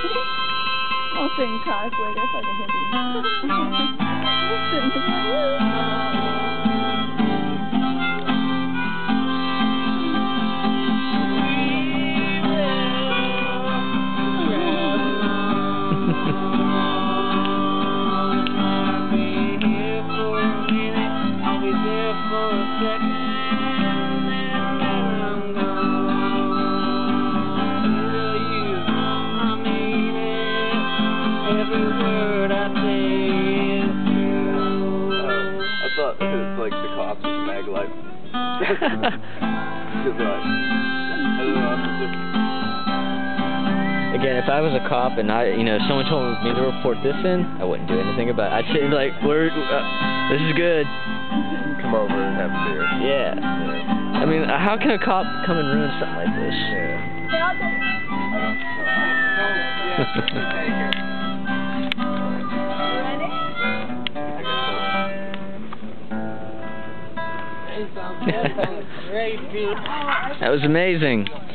I'll sing cosplay. That's like a hippie. I thought it was like the cops with mag life. Again, if I was a cop and someone told me to report this in, I wouldn't do anything about it. I'd say like, this is good. Come over and have a beer. Yeah. I mean, how can a cop come and ruin something like this? Yeah. That was amazing.